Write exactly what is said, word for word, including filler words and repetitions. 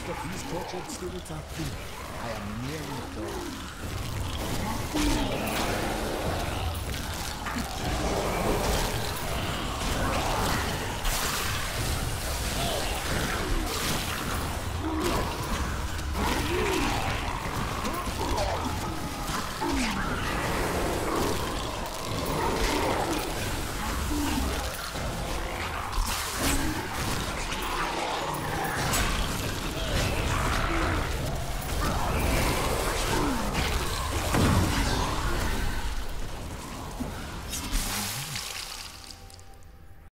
last of these tortured spirits are through. I am nearly done.